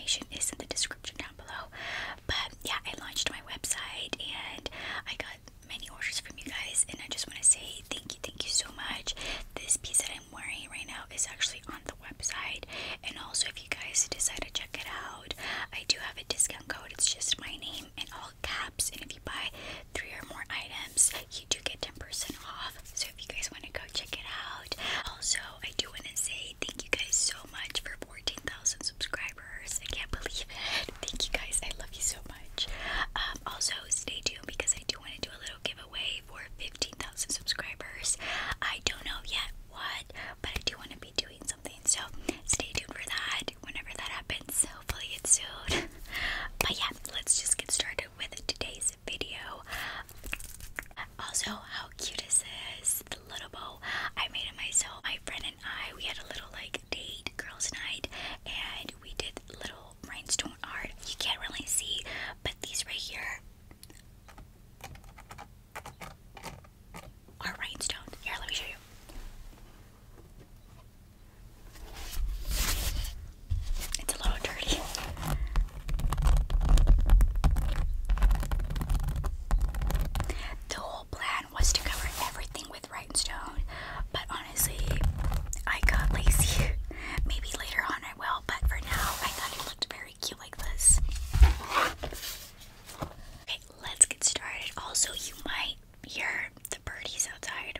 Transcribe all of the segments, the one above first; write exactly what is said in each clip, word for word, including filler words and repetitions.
information is in the description down below. But yeah, I launched my website and I got many orders from you guys, and I just want to say thank you, thank you so much. This piece that I'm wearing right now is actually on the website, and also if you guys decide to check it out, I do have a discount code. It's just my name in all caps, and if you buy three or more items, you do get ten percent off. So if you guys want to go check it out. Also, I do want to say thank you guys so much for fourteen thousand subscribers. I can't believe it. Thank you guys. I love you so much. Um, also, stay tuned because I do want to do a little giveaway for fifteen thousand subscribers. I don't know yet what, but I do want to be doing something. So stay tuned for that whenever that happens. Hopefully it's soon. But yeah, let's just get started with today's video. Also, how cute is this? The little bow. I made it myself. My friend and I, we had a little like date, girls' night, and we did little rhinestone art. You can't really see, but these right here are rhinestone. Here, let me show you. It's a little dirty. The whole plan was to cover everything with rhinestone, but honestly, I got lazy. Maybe later on I will, but for now, I thought it looked very cute like this. Okay, let's get started. Also, you might hear the birdies outside.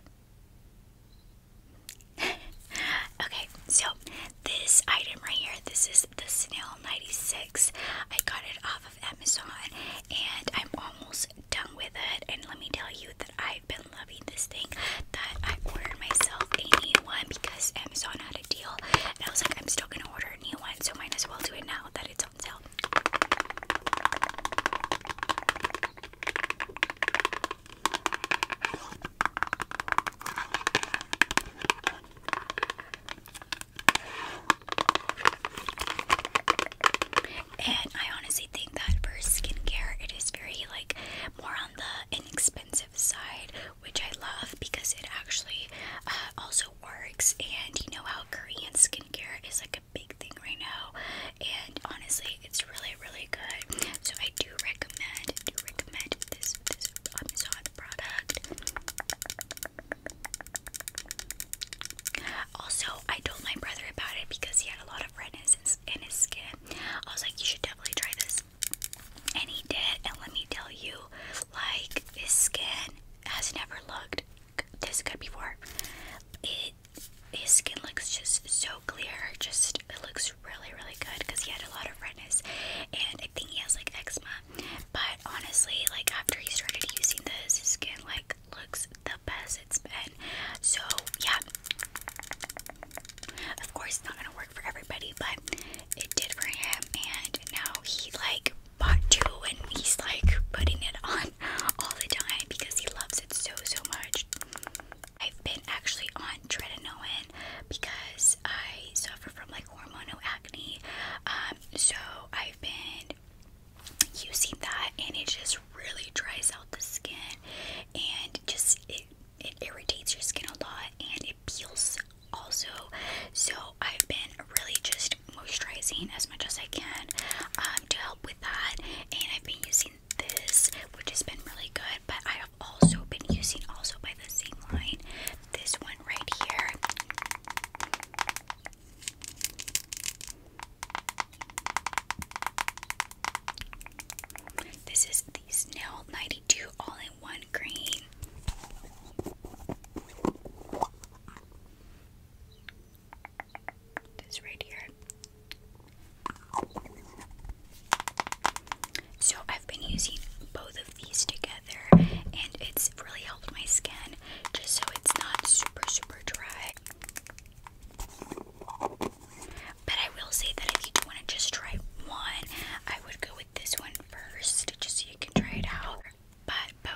Okay, so this item right here, this is the Snail ninety-six. I got it off of Amazon, and I'm almost done with it. And let me tell you that I've been loving this thing, that I ordered myself a new one because Amazon had a deal. And I was like, I'm still gonna order a new one, so might as well do it now that it's on sale. And I honestly think that for skincare, it is very like more on the inexpensive side, which I love because it actually uh, also works. And you know how Korean skincare is like a big thing right now, and honestly, it's really really good. So I do recommend, do recommend this this Amazon product. Also, I told my brother about it because he had a lot of redness in his skin. I was like, you should definitely try this. And he did, and let me tell you, like, his skin has never looked this good before. It, his skin looks just so clear, just, it looks really, really good because he had a lot of redness, and I think he has, like, eczema. But honestly, like, after he started using this, his skin, like, looks the best it's been. So, yeah. Of course, it's not gonna work for everybody, but it did for him, and now he like bought two, and he's like putting it on all the time because he loves it so so much. I've been actually on tretinoin because I suffer from like hormonal acne, um, so I've been using that, and it just really dries out the skin, and just it it irritates your skin a lot, and it peels also. So I've been really just moisturizing as much as I can um, to help with that, and I've been using this, which has been really good. But I have also been using, also by the same line, this one right here. This is the Snail ninety-two all-in-one green. This right here. So I've been using both of these together, and it's really helped my skin just so it's not super super dry. But I will say that if you do want to just try one, I would go with this one first just so you can try it out. But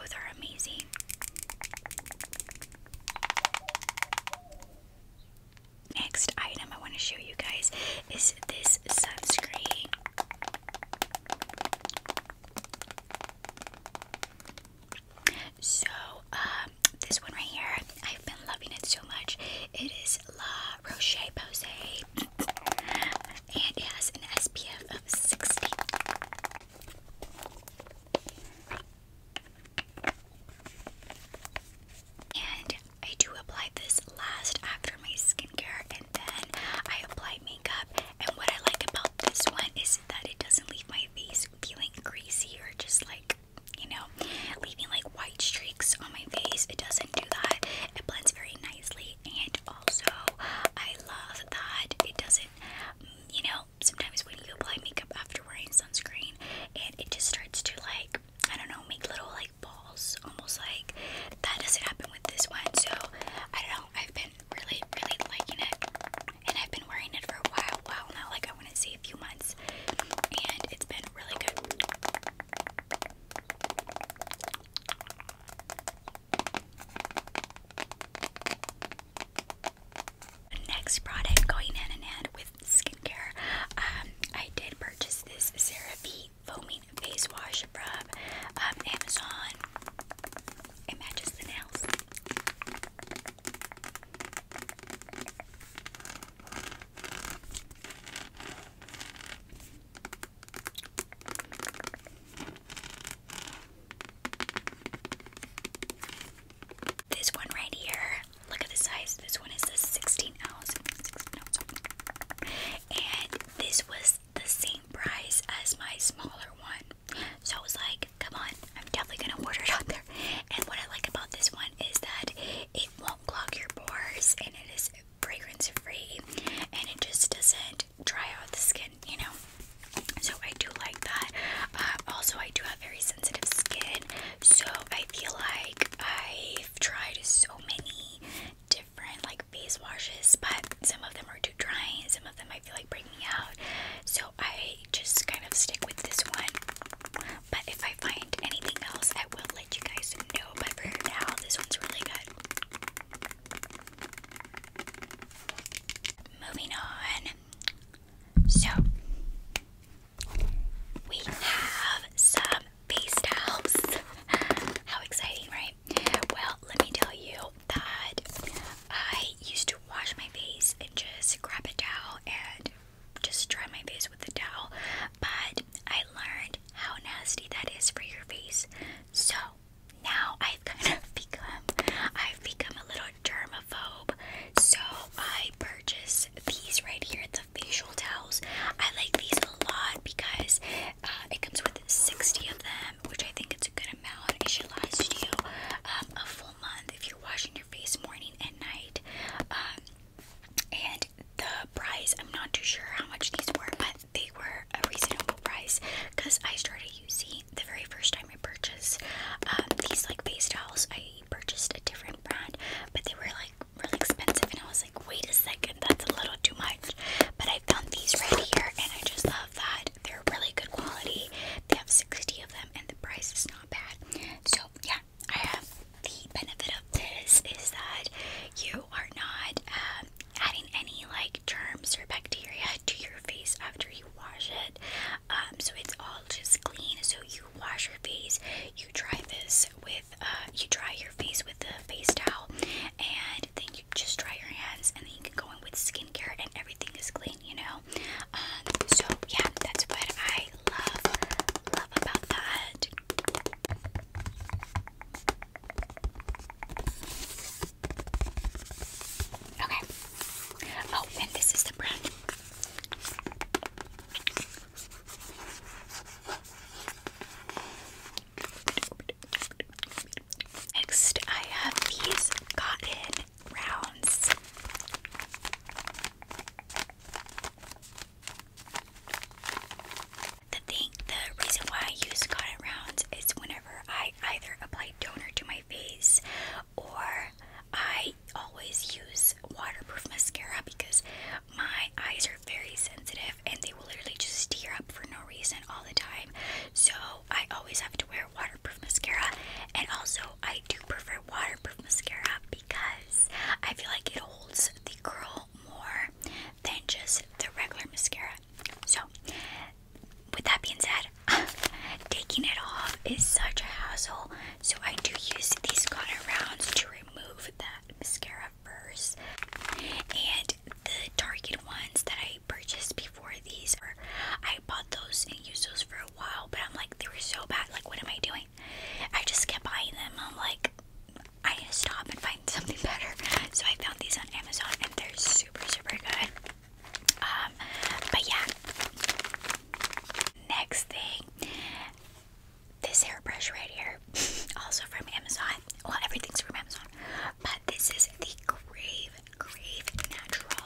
just kind of stick with this one. But if I find anything else, I will let you guys know. But for now, this one's really good. Moving on. So, we have some face towels. How exciting, right? Well, let me tell you that I used to wash my face and just grab a towel and just dry my face with the towel, but I learned how nasty that is for your face. So now I've kind of become, I've become a little germaphobe. So I purchased these right here, the facial towels. I like these a lot because uh, it comes with sixty of them, which I think it's a good amount. It should last you um, a full month if you're washing your face morning and night. Um, and the price, I'm not too sure how much these were, but they were a reasonable price because I started using the very first time I purchased um, these like face towels. I purchased a different brand, but they were like really expensive, and I was like, wait a second, that's a little too much. But I found these right here, and I just love that they're really good quality. They have sixty of them, and the price is not bad. So yeah, I have the benefit of this is that you are not um, adding any like germs or bacteria to your face after you wash it. Um, so it's all just clean. So you wash your face, you dry this with, uh, you dry your face with the face towel, and then you just dry your hands, and then you can go in with skincare, and everything is clean, you know. Um, so yeah, that's what I love, love about that. Okay. Oh, and this is the brand. Next, I have these cotton rounds. The thing, the reason why I use cotton rounds is whenever I either apply toner to my face or I always use waterproof mascara because my eyes are very sensitive and they will literally just tear up for no reason all the time. So I always have to wear waterproof mascara, and also I do prefer waterproof mascara because I feel like it holds the curl more than just the regular mascara. So with that being said, taking it off is such a hassle, so I do use these cotton rounds to remove that mascara first. And the Target ones that I purchased before these, or I bought those and used those for a while, but I'm like, they were so bad, like what am I doing? I just kept buying them. I'm like, I need to stop and find something better. So I found these on Amazon, and they're super, super good. Um, but yeah. Next thing, this hairbrush right here, also from Amazon. Well, everything's from Amazon, but this is the Crave, Crave Natural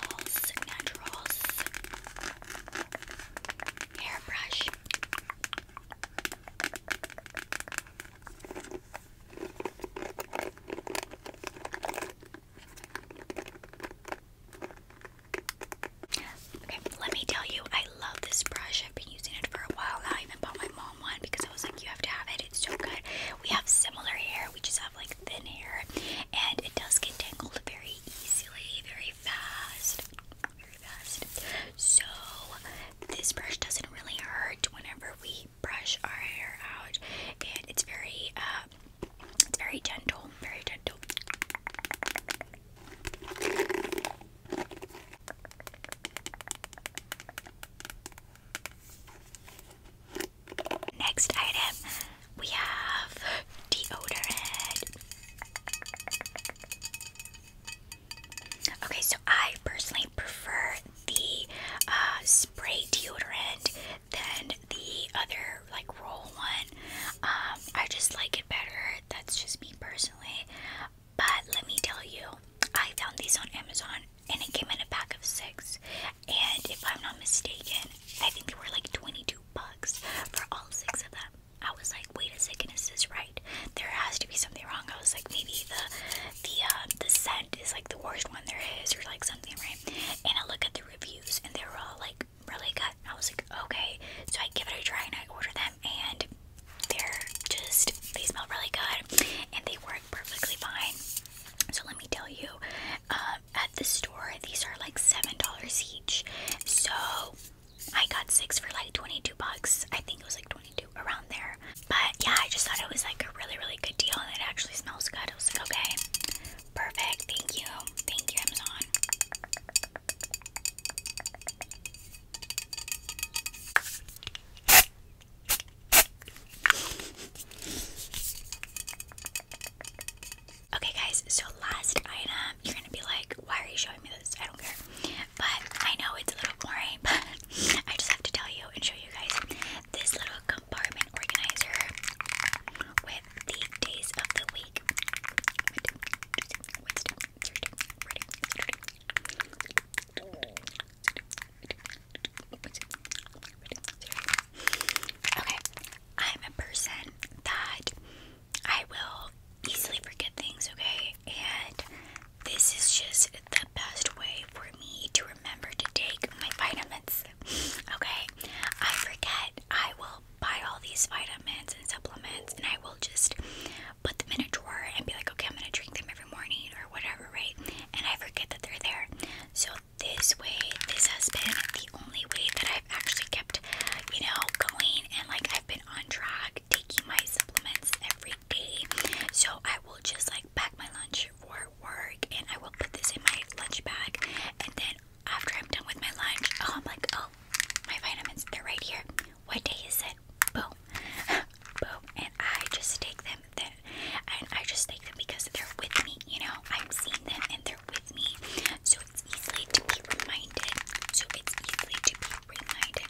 these vitamins and supplements, and I will just put them in a drawer and be like, okay, I'm gonna drink them every morning or whatever, right? And I forget that they're there. So this way, this has been the only way that I've actually kept, you know, going, and like I've been on track taking my supplements every day. So I will just like pack my lunch for work, and I will put this in my lunch bag, and then after I'm done with my lunch, oh, I'm like, oh, my vitamins, they're right here. What day is it? Boom. Boom. And I just take them then. And I just take them because they're with me, you know. I'm seeing them and they're with me. So it's easily to be reminded. So it's easily to be reminded.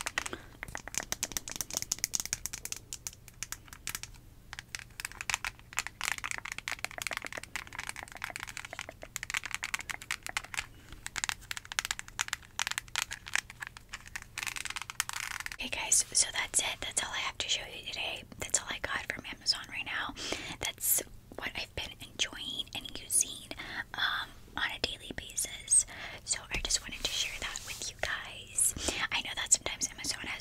Okay guys, so that's it. That's all I have to show you today. That's all I got from Amazon right now. That's what I've been enjoying and using um, on a daily basis. So I just wanted to share that with you guys. I know that sometimes Amazon has